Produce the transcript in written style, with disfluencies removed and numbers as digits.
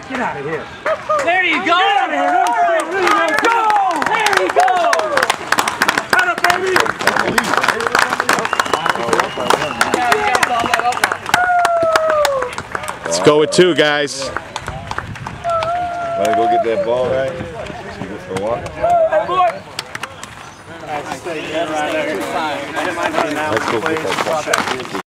Get out of here. There you go. Get out of here. Go. There you go. Cut up, baby. Let's go with 2, guys. Want to go get that ball, right? See what for what? Hey, boy. Let's go get that ball.